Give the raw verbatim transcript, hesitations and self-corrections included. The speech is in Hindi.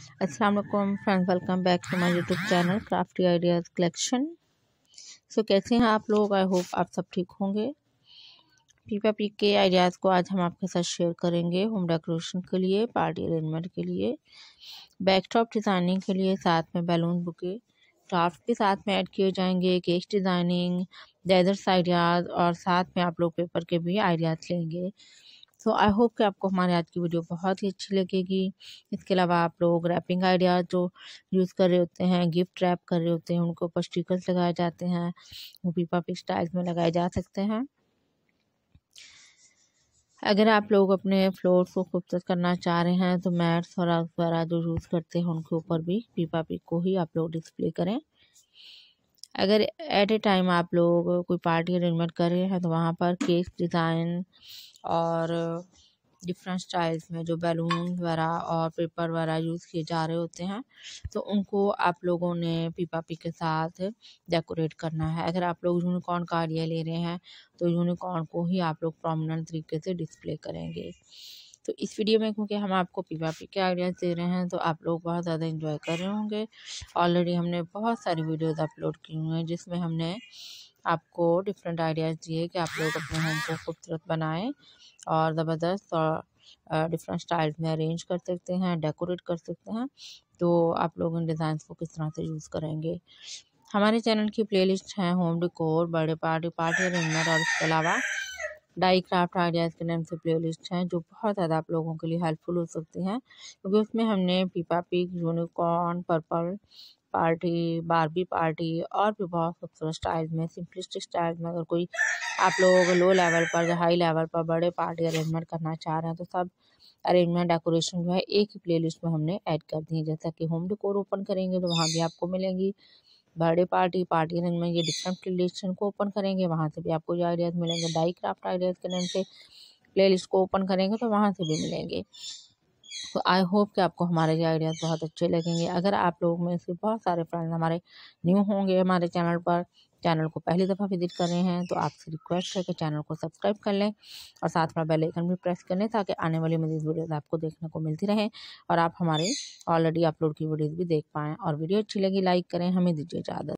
अस्सलाम वालेकुम friends, welcome back to my YouTube channel crafty ideas collection. So कैसे हैं आप लोग? आई होप आप सब ठीक होंगे। पीपा पी के आइडियाज़ को आज हम आपके साथ शेयर करेंगे होम डेकोरेशन के लिए, पार्टी अरेंजमेंट के लिए, बैकटॉप डिज़ाइनिंग के लिए, साथ में बैलून बुके क्राफ्ट के साथ में ऐड किए जाएंगे, केक डिज़ाइनिंग, डेजर्ट्स आइडियाज़ और साथ में आप लोग पेपर के भी आइडियाज़ लेंगे। सो आई होप कि आपको हमारी आज की वीडियो बहुत ही अच्छी लगेगी। इसके अलावा आप लोग रैपिंग आइडियाज़ जो यूज़ कर रहे होते हैं, गिफ्ट रैप कर रहे होते हैं, उनके ऊपर स्टिकर्स लगाए जाते हैं, वो पीपा पिक स्टाइल्स में लगाए जा सकते हैं। अगर आप लोग अपने फ्लोर्स को खूबसूरत करना चाह रहे हैं तो मैट्स और वगैरह जो यूज़ करते हैं उनके ऊपर भी पीपा पिक को ही आप लोग डिस्प्ले करें। अगर एट ए टाइम आप लोग कोई पार्टी अरेंजमेंट कर रहे हैं तो वहाँ पर केक डिज़ाइन और डिफरेंट स्टाइल्स में जो बैलून वगैरह और पेपर वगैरह यूज़ किए जा रहे होते हैं तो उनको आप लोगों ने पीपा पिक के साथ डेकोरेट करना है। अगर आप लोग यूनिकॉर्न का आइडिया ले रहे हैं तो यूनिकॉर्न को ही आप लोग प्रोमिनेंट तरीके से डिस्प्ले करेंगे। तो इस वीडियो में क्योंकि हम आपको पीपा पिक के आइडियाज़ दे रहे हैं तो आप लोग बहुत ज़्यादा एंजॉय कर रहे होंगे। ऑलरेडी हमने बहुत सारी वीडियोज़ अपलोड की हुई हैं जिसमें हमने आपको डिफरेंट आइडियाज़ दिए कि आप लोग अपने होम को खूबसूरत बनाएं और ज़बरदस्त और डिफरेंट स्टाइल्स में अरेंज कर सकते हैं, डेकोरेट कर सकते हैं। तो आप लोग इन डिज़ाइंस को किस तरह से यूज़ करेंगे। हमारे चैनल की प्लेलिस्ट है home decor, birthday party, party arrangement और इसके अलावा डाई क्राफ्ट आइडियाज़ के नाम से प्लेलिस्ट हैं जो बहुत ज़्यादा आप लोगों के लिए हेल्पफुल हो सकती हैं, क्योंकि उसमें हमने Peppa pig, unicorn, purple party, Barbie party और भी बहुत खूबसूरत स्टाइल में, सिंपलिस्टिक स्टाइल में, अगर कोई आप लोग लो लेवल पर या हाई लेवल पर बड़े पार्टी अरेंजमेंट करना चाह रहे हैं तो सब अरेंजमेंट डेकोरेशन जो है एक ही प्लेलिस्ट में हमने ऐड कर दी है। जैसा कि होम डेकोर ओपन करेंगे तो वहाँ भी आपको मिलेंगी, बर्थडे पार्टी, पार्टी अरेंजमेंट, ये डिफरेंट प्लेलिस्ट को ओपन करेंगे वहाँ से भी आपको ये आइडियाज़ मिलेंगे। डाई क्राफ्ट आइडियाज़ के नाम से प्लेलिस्ट को ओपन करेंगे तो वहाँ से भी मिलेंगे। तो आई होप कि आपको हमारे ये आइडियाज़ बहुत अच्छे लगेंगे। अगर आप लोग में से बहुत सारे फ्रेंड्स हमारे न्यू होंगे हमारे चैनल पर, चैनल को पहली दफ़ा विजिट कर रहे हैं तो आपसे रिक्वेस्ट है कि चैनल को सब्सक्राइब कर लें और साथ में बेल आइकन भी प्रेस कर लें ताकि आने वाली मज़ीद वीडियोज़ आपको देखने को मिलती रहें और आप हमारे ऑलरेडी अपलोड की वीडियोज़ भी देख पाएँ। और वीडियो अच्छी लगी लाइक करें। हमें दीजिए इजाज़त।